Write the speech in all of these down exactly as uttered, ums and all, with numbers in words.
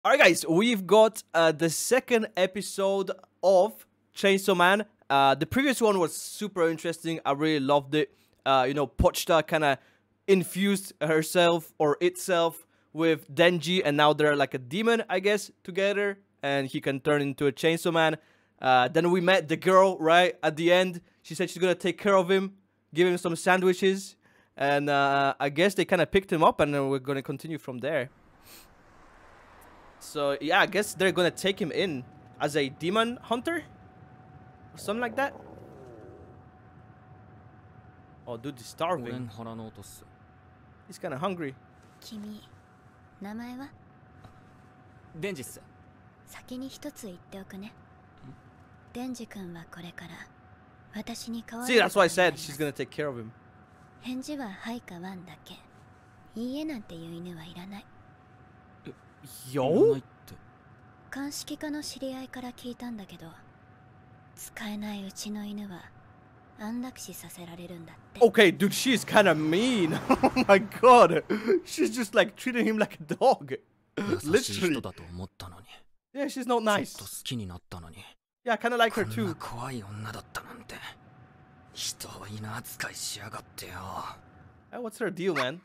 Alright guys, we've got uh, the second episode of Chainsaw Man. Uh, the previous one was super interesting. I really loved it. Uh, you know, Pochita kind of infused herself or itself with Denji, and now they're like a demon, I guess, together, and he can turn into a Chainsaw Man. Uh, then we met the girl, right, at the end. She said she's gonna take care of him, give him some sandwiches, and uh, I guess they kind of picked him up, and then we're gonna continue from there. So yeah, I guess they're gonna take him in as a demon hunter or something like that. Oh, dude, he's starving. He's kind of hungry. 君、名前は？ デンジっす。 先に一つ言っておくね。デンジ君はこれから私に代わる。 See, that's why I said she's gonna take care of him. 返事ははいかワンだけ。いいえなんていう犬はいらない。 Yo? 鑑識課の知り合いから聞いたんだけど、使えないうちの犬は安楽死させられるんだって。 Okay, dude, she's kind of mean. Oh my god. She's just like treating him like a dog. Literally. Yeah, she's not nice. Yeah, I kind of like her too. Hey, what's her deal, man?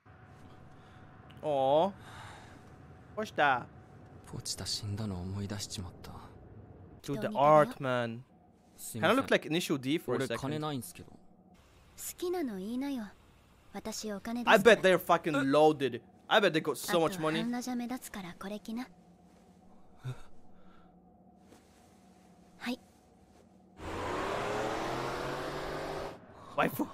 Aww. What's that? Dude, the art, man. Kind of looked like Initial D for a second. I bet they're fucking loaded. I bet they got so much money. Waifu?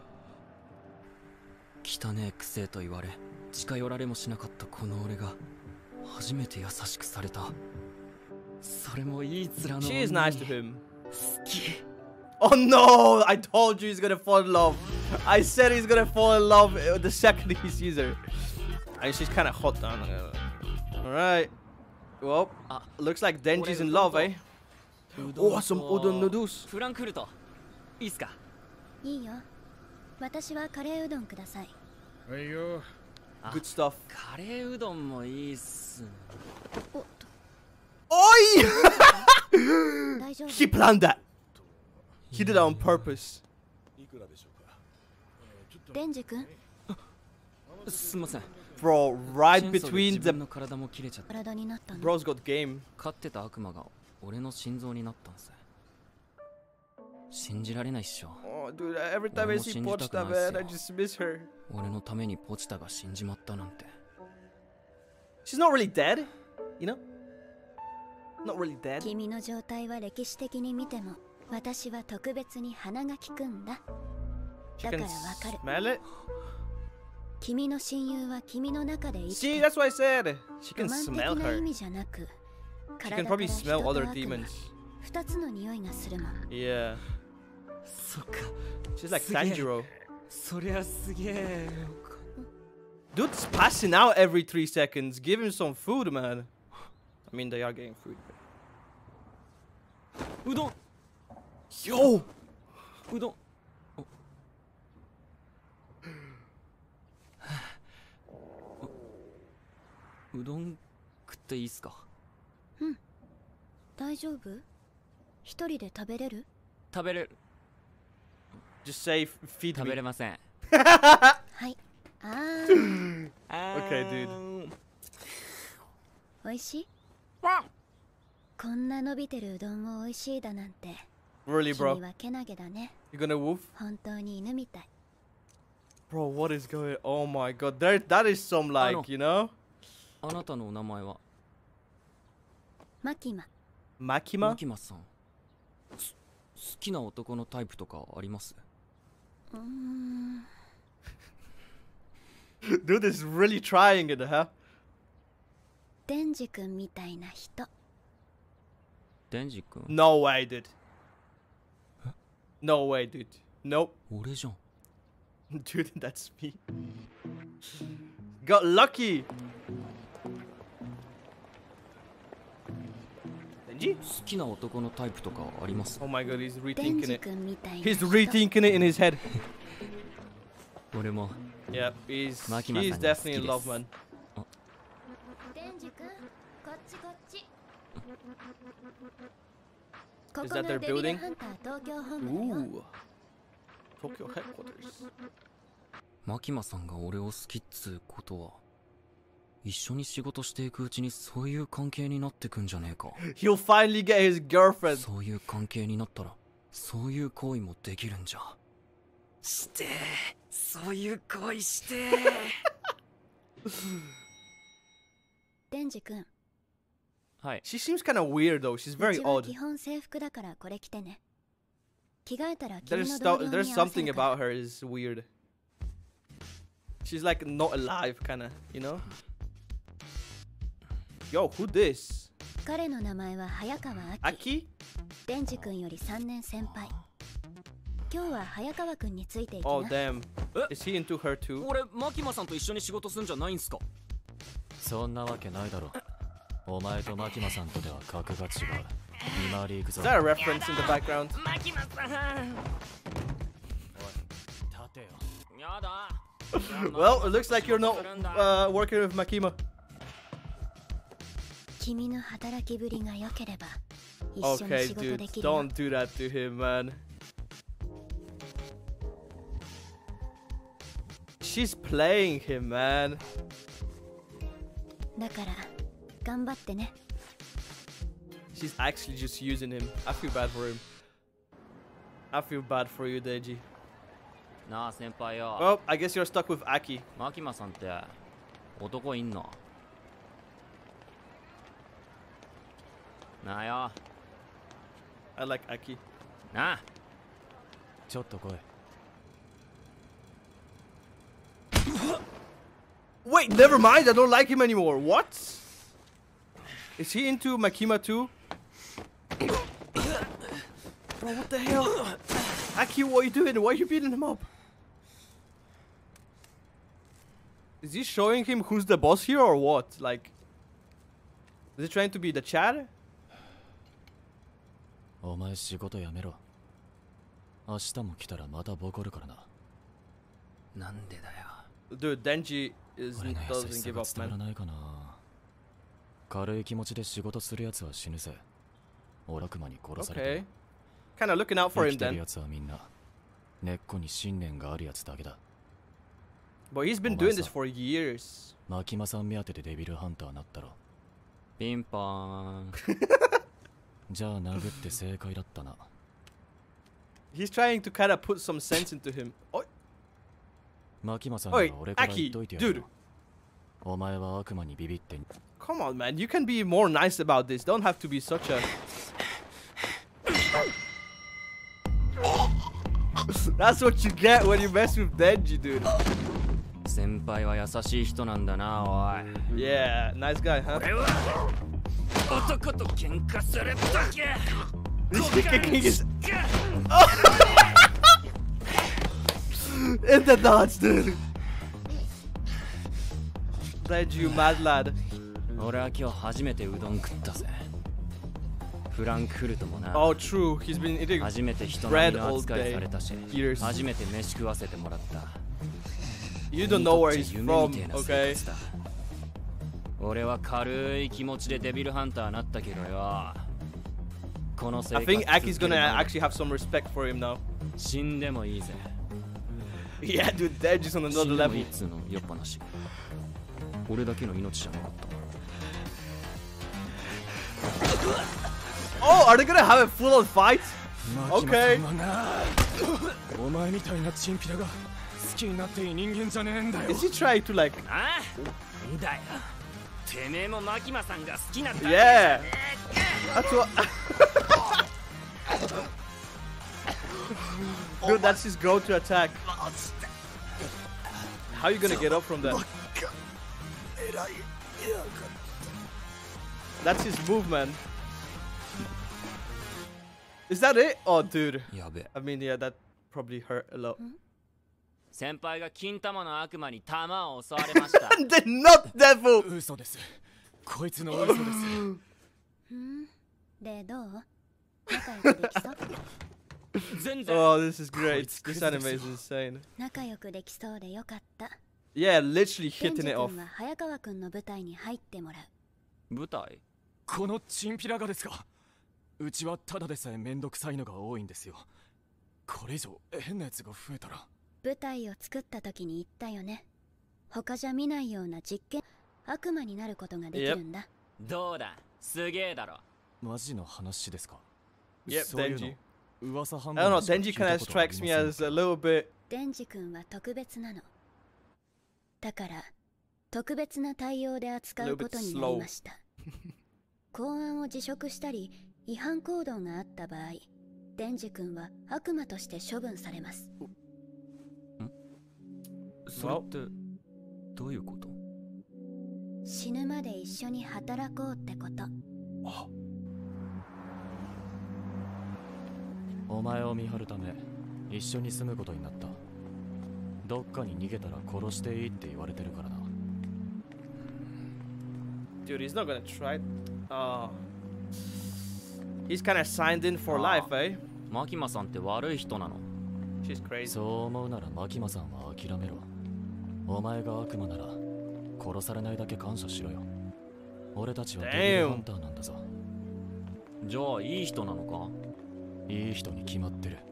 汚ねえくせえと言われ近寄られもしなかったこの俺が初めて優しくされたそれもいい面の She is nice to him. 好き Oh no! I told you he's gonna fall in love. I said he's gonna fall in love the second he sees her. And she's kind of hot down. Alright. Well, looks like Denji's in love, eh? Oh, some udon noodles. フランクフルトいいっすかいいよ。私はカレーうどんください。 はいよ。 Good stuff. カレーうどんもいいっす。 おっと。 Oi! 大丈夫。 He planned that. He did that on purpose. デンジ君。 すみません。 Bro, right between the 体になったの。 bros got game. 飼ってた悪魔が俺の心臓になったんす。信じられないっしょ。 Oh, dude, every time I see Pochita, man, I just miss her. 俺のためにポチタが死んじまったなんて。 She's not really dead, you know? Not really dead. 君の状態は歴史的に見ても、私は特別に鼻が利くんだ。だからわかる。 Smell it? 君の親友は君の中で生きて See, that's what I said. She can ロマン smell 的な her. 意味じゃなく、 She can probably smell other demons. 二つの匂いがするもん。 Yeah. そっか。 She's like Tanjiro. そりゃすげえ。 Dude's passing out every three seconds. Give him some food, man. I mean, they are getting food. うどん。 Yo! うどん。うどん食っていいっすか？ うん。大丈夫？一人で食べれる？ 食べれる。 Just say feed 食べ me. れません。 はい。あー。 Okay, dude. おいしい？こんな伸びてるうどんもおいしいだなんて。 Really, bro? 君はけなげだね。 You gonna woof? 本当に犬みたい。 Bro, what is going? Oh my god, there, that is some like, you know? あなたのお名前は？ マキマ。 Makima? マキマさん。す好きな男のタイプとかあります？ うーん。 Dude is really trying it, huh? デンジ君みたいな人。 デンジ君。 No way, dude. No way, dude. Nope. 俺じゃん。 Dude, that's me. Got lucky. Denji? 好きな男のタイプとかあります？ Oh my god, he's デン rethinking ジ it. 君みたいな He's 人。 rethinking it in his head. 俺も Yeah, he's, Makima-san he's definitely in が好きです。 love, man. デンジ君、 こ Is こ that が their デビル building? ハンター東京本部だよ。 Ooh. Tokyo headquarters. マキマさんが俺を好きっつうことは、一緒に仕事していくうちにそういう関係になってくんじゃねえか。 He'll finally get his girlfriend. そういう関係になったら、そういう行為もできるんじゃ。してそういう行為してデンジ君。 はい。 She seems kind of weird though. She's う very ちは odd. 基本制服だからこれ着てね。着替えたら There's 君の sto- 同僚 there's に合わせ something るから about her is weird. She's like not alive, kind of, you know? Yo, who this? 彼の名前は早川明。 Aki? デンジ君よりさんねん先輩。今日は早川君についていき Oh な。 damn. Is he into her too? 俺マキマさんと一緒に仕事すんじゃないんすか。 そんなわけないだろ。お前とマキマさんとでは格が違う。見回り行くぞ。 Is that a reference in the background? マキマさん。 立てよ。 やだ。 Well, it looks like you're not uh, working with Makima. 君の働きぶりが良ければ一緒に Okay, 仕事 dude, できるよ。 don't do that to him, man. She's playing him, man. だから頑張ってね。 She's actually just using him. I feel bad for him. I feel bad for you, Deji. なあ先輩よ。 Well, I guess you're stuck with Aki. マキマさんって男いんの？なあよ。 I like Aki. なあ。 ちょっと来い。 Wait, never mind. I don't like him anymore. What? Is he into Makima too? Bro, what the hell? Aki, what are you doing? Why are you beating him up? Is he showing him who's the boss here or what? Like, is he trying to be the Chad? お前仕事やめろ。明日も来たらまたボコるからな。 なんでだよ。 Dude, Denji is, 俺の優し doesn't さ give が up, 伝わら man. ないかな。軽い気持ちで仕事するやつは死ぬぜ。オラクマに殺されて Okay. Kind of looking out for 生 him きてる then. やつはみんな根っこに信念があるやつだけだ。 But he's been doing this for years. マキマさん目当てでデビルハンターなったろ。 ピンポーン。 じゃあ殴って正解だったな。 He's trying to kind of put some sense into him. Oh, マキマさんが俺から言っといてやる Dude. よ。お前は悪魔にビビって come on, man. You can be more nice about this. Don't have to be such a... That's what you get when you mess with Denji, dude. 先輩は優しい人なんだな、おい。 Yeah, nice guy, huh? 俺は男と喧嘩するとき。 He's kicking his... In the nuts, dude. Denji, you mad lad. 俺は今日初めてうどん食ったぜ。フランクフルトもな。 Oh, true. He's been eating 初めて人並み bread の all 扱いされ day. たし、 Years. 初めて飯食わせてもらった。 You don't know where he's 夢 from, みてえな okay? 生活だ。俺は軽い気持ちでデビルハンターなったけどよ。この生 I 活 think Aki's 続ける gonna 前 actually have some respect for him now. 死んでもいいぜ。 Yeah, dude, Denji's on 死 another んでもいい level. っつうのよっぱなし。俺だけの命じゃなかった。 Oh, are they gonna have a full-on fight? Okay. お前みたいなチンピラが好きになっていい人間じゃねえんだよ。 Is he trying to like... ああだよ。てめえもマキマさんが好きなんだ。 Yeah. That's what... Dude, that's his go-to attack. How are you gonna get up from that? That's his move, man. Is that it? Oh, dude. やべえ。 I mean, yeah, that probably hurt a lot. 先輩が金玉の悪魔に玉を襲われました。 The not devil! 嘘です。こいつの嘘です。 うんでどう仲良くできそう全然。 Oh, this is great. It's This Christmas. anime is insane. 仲良くできそうでよかった。 Yeah, literally デン hitting ジ it off. 君は早川君の舞台に入ってもらう。 舞台このチンピラがですか。うちはただでさえめんどくさいのが多いんですよ。これ以上変なやつが増えたら。 舞台を作った時に言ったよね。他じゃ見ないような実験、悪魔になることができるんだ。 どうだ、すげえだろ。 マジの話ですか。 Yep, そういうの Denji. 噂半 I don't 分 know, しか聞 Denji い kind た of ことあり strikes ま me せん as a little bit. デンジ君は特別なの。だから特別な対応で扱うことになりました。公安を辞職したり違反行動があった場合、デンジ君は悪魔として処分されます。 それってどういうこと？ 死ぬまで一緒に働こうってこと。 お前を見張るため一緒に住むことになった。どっかに逃げたら殺していいって言われてるからな。 Dude, he's not gonna try. Oh. He's kind of signed in for life, eh? マキマさんって悪い人なの？ She's crazy. そう思うならマキマさんは諦めろ。お前が悪魔なら殺されないだけ感謝しろよ。俺たちはデビルハンターなんだぞ。 じゃあいい人なのか？ いい人に決まってる。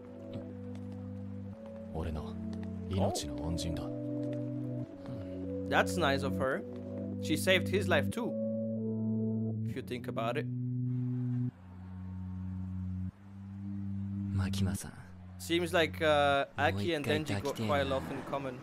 俺の命の恩人だ。 That's nice of her. She saved his life too. If you think about it. マキマさん。 Seems like uh, Aki and Denji got quite a lot in common.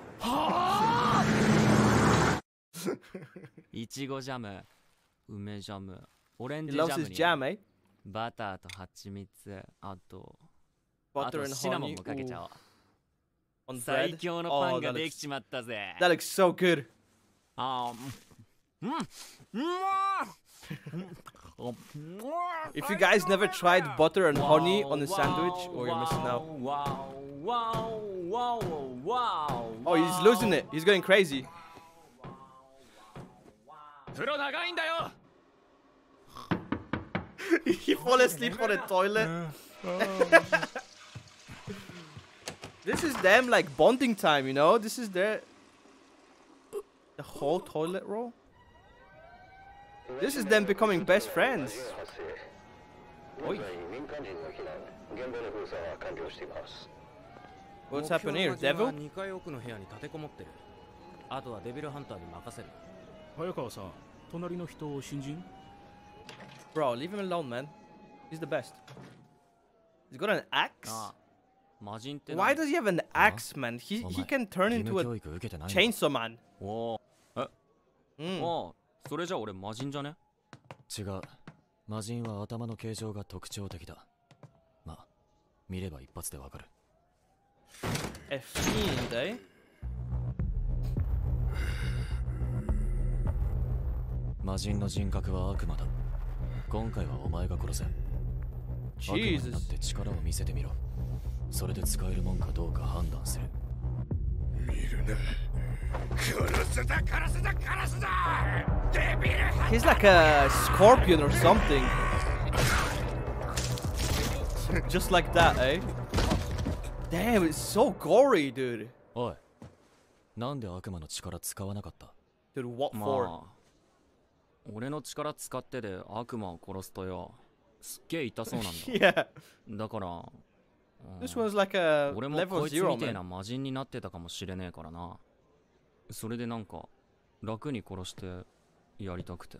いちごジャム、梅ジャム、オレン He ジジ loves ャム his に jam, eh? バターと蜂蜜、あとあ Butter と and シナモン honey もかけちゃおう。 on 最 bread. 強のパ Oh, ンが that でき looks, ちまったぜ。 that looks so good. あー、うん、うん、うまー。 If you guys never tried butter and honey on a sandwich, or you're missing out. Oh, he's losing it. He's going crazy. 風呂長いんだよ。 He fall asleep on the toilet. This is them like bonding time, you know? This is their the whole toilet roll. This is them becoming best friends. Oi. What's happening here? Devil? にかい奥の部屋に立てこもってる。あとはデビルハンターに任せる。 早川さん、隣の人を新人？ Bro, leave him alone, man. He's the best. He's got an axe? ああ、魔人って Why does he have an axe, man? He he can turn 義務 into 教 a 育受けてないの？ chainsaw man. おお。え、 Mm. ああ、それじゃあ俺魔人じゃね？ 違う。魔人は頭の形状が特徴的だ。まあ、見れば一発でわかる。 A fiend, eh? 魔人の人格は悪魔だ。今回はお前が殺せ。悪魔になっ Jesus. て力を見せてみろ。それで使えるもんかどうか判断する。 見るな。殺すだ殺すだ殺すだ。デビルハン He's like a scorpion or something. Just like that, eh? Damn, it's so gory, dude. おい、なんで悪魔の力使わなかった？ Dude, what for? まあ、俺の力使ってで悪魔を殺すとよ、すっげえ痛そうなんだ。 Yeah. だから、うん This one's like a 俺も level こいつ zero, みてえな man. 魔人になってたかもしれねえからな。それでなんか楽に殺してやりたくて。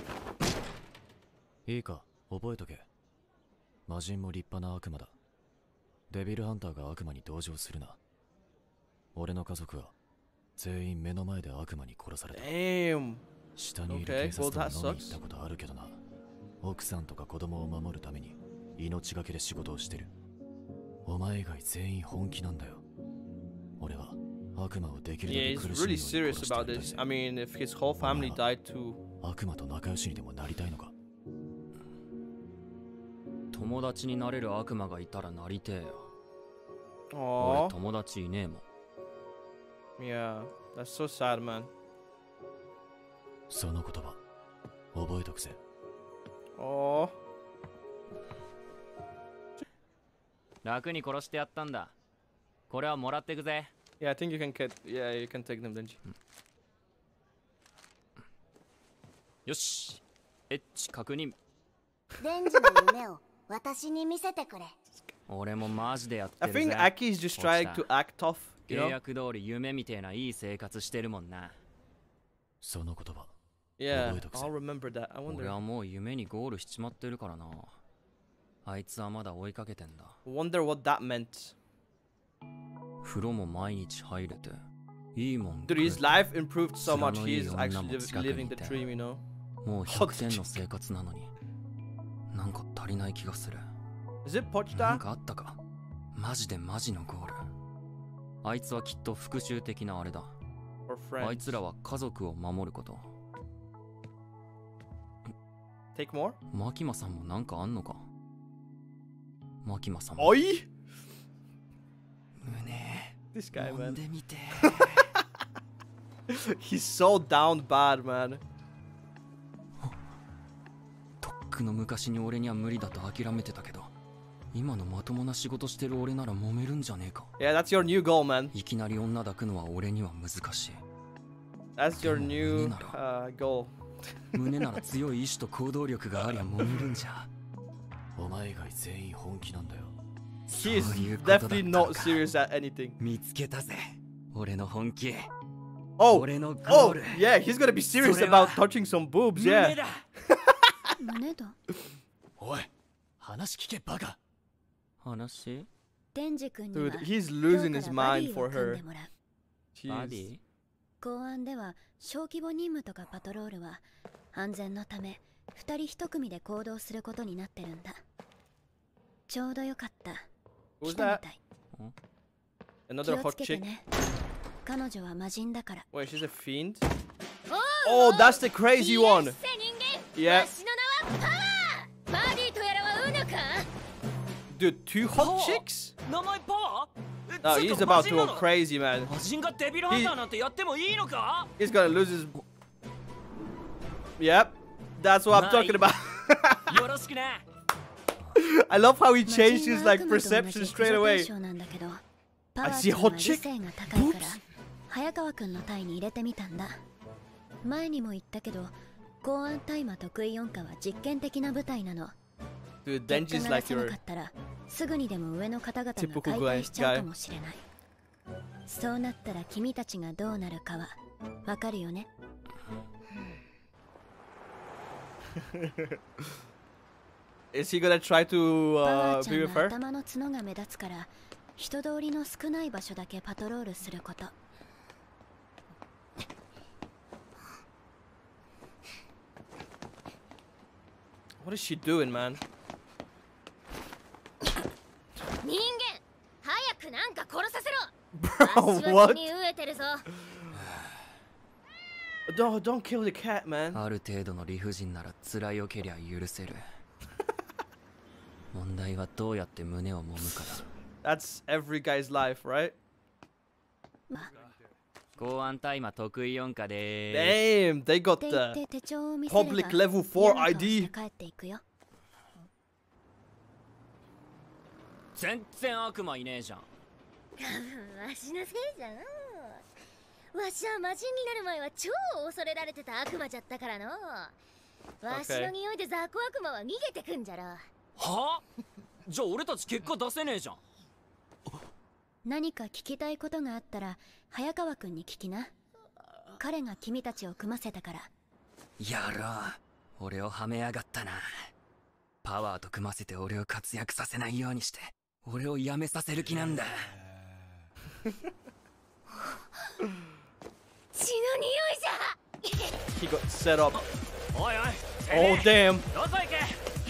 いいか、覚えとけ。魔人も立派な悪魔だ。デビルハンターが悪魔に同情するな。俺の家族は全員目の前で悪魔に殺された。 Damn. 下にいる Okay, 警察 well, that と飲み sucks. 行ったことあるけどな。奥さんとか子供を守るために命がけで仕事をしてる。お前以外全員本気なんだよ。俺は悪魔をできるだ Yeah, け he's 苦しむ really ように serious 殺してや about りたい this. ぜ。 I mean, if his whole family died too. 悪魔と仲良しにでもなりたいのか？ 友達になれる悪魔がいたらなりてえよ。 Aww. 俺友達いねえもん。 Yeah, that's so sad, man. その言葉覚えとくぜ。 Aww. 楽に殺してやったんだ。これはもらってくぜ。 Yeah, I think you can get. Yeah, you can take them, Denji. よし、 エッチ確認。 デンジの夢を私に見せてくれ。 俺もマジでやって I るぜ。 think Aki is just trying to act tough, you 契 know? 約通り夢みてえないい生活してるもんな。 その言葉 Yeah, 覚えとくぜ。 I'll remember that. I 俺 wonder. はもう夢にゴールしちまってるからな。あいつはまだ追いかけてんだ。 Wonder what that meant. 風呂も毎日入れていいもん Dude, his life improved so much. 面の He いい is 女 actually も liv- 近くにいて。 living the dream, you know? もうひゃくてんの生活なのになんか足りない気がする。 Is it なん Pochta? かあったか。マジでマジのゴール。あいつはきっと復讐的なあれだ。 Or あい friends? つらは家族を守ること。 Take more? マキマさんもなんかあんのか。マキマさん Oi! 胸 This guy, 揉ん man. でみて。 He's so down bad, man. とっくの昔に俺には無理だと諦めてたけど、今のまともな仕事してる俺なら揉めるんじゃねえか。 Yeah, that's your new goal, man. いきなり女抱くのは俺には難しい。 That's your new Nina. uh, goal. 胸なら強い意志と行動力がありゃ揉めるんじゃ。 お前以外全員本気なんだよ。 He is そういうことだったのか。 definitely not serious at anything. 見つけたぜ。俺の本気。 Oh, 俺のゴ oh, ール。 yeah, he's gonna be serious それは about touching some boobs, 胸 yeah. だ。 胸だ。 おい、話聞けバカ。 話？ デンジ君には Dude, he's 今 losing 日 his からバデ mind ィ for を組ん her. でもらう。 バ Jeez. ディ？ 公安では小規模任務とかパトロールは安全のため二人一組で行動することになってるんだ。ちょうどよかった。 Who's 来たみ that? たい。気 Another をつ hot けて chick? ね。彼女は魔人だから。 Wait, she's a fiend? Oh, that's the crazy one. Yeah. Dude, two hot chicks? 名前パワー？ No, he's about to go crazy, man. 魔人がデビルハンターなんてやってもいいのか？ He's gonna lose his. Yep, that's what I'm talking about. よろしくね。 I love how he 魔 changed 人 his は like 悪魔と同じ perception 駆 straight 除 away. 対象なんだけど、パワ I ー see ちゃん hot は理 chick 性が高いから boobs. 早川くんの隊に入れてみたんだ。前にも言ったけど、公安大麻得意音化は実験的な部隊なの。 Dude, 結 Denji's 果鳴ら like せな your かったらすぐにでも上の方々が typical 解 guy- 体しちゃう guy. かもしれない。そうなったら君たちがどうなるかはわかるよね。 Is he gonna try to パワ uh, ーち be ゃん with は her? 頭の角が目立つから人通りの少ない場所だけパトロールすること。 What is she doing, man? 人間早くなんか殺させろ。 Bro, what? に飢えてるぞ。 Don't, don't kill the cat, man. ある程度の理不尽なら辛いよけりゃ許せる。問題はどうやって胸を揉むかだ。 That's every guy's life, right? 公安大麻得意音化でーす。 Damn, they got って言っ the て手帳を見せれば public level four 嫌な顔して ID. 帰っていくよ。 全然悪魔いねえじゃん。 わしのせいじゃん。わしは魔人になる前は超恐れられてた悪魔じゃったからの。わしの匂いで雑魚悪魔は逃げてくんじゃろ。 はあ？じゃあ俺たち結果出せねえじゃん。 何か聞きたいことがあったら早川くんに聞きな。彼が君たちを組ませたから。 やろう。俺をはめやがったな。パワーと組ませて俺を活躍させないようにして俺をやめさせる気なんだ。 血の匂いじゃ。 He got set up. おいおい。 Oh, damn. どこ行け。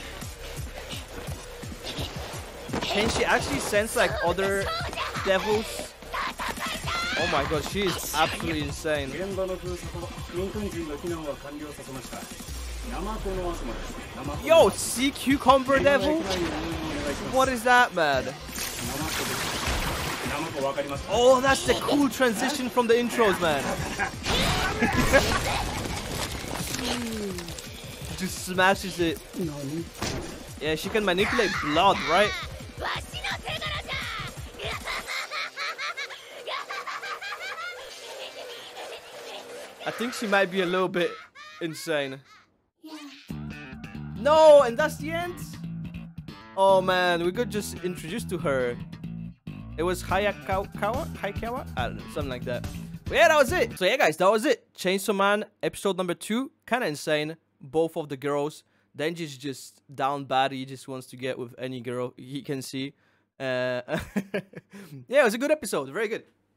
Can she actually sense like other devils? Oh my god, she is absolutely insane. 現場の封鎖と民間人の避難は完了させました。ナマコの悪魔です。ナマコ Yo, sea cucumber devil? What is that, man? ナマコわかりますか？ Oh, that's the cool transition from the intros, man. Just smashes it. Yeah, she can manipulate blood, right? I think she might be a little bit insane. No, and that's the end? Oh man, we got just introduced to her. It was Hayakawa? Hayakawa? I don't know, something like that. But yeah, that was it. So yeah, guys, that was it. Chainsaw Man episode number two. Kind of insane. Both of the girls. Denji's just down bad. He just wants to get with any girl he can see. Uh, yeah, it was a good episode. Very good.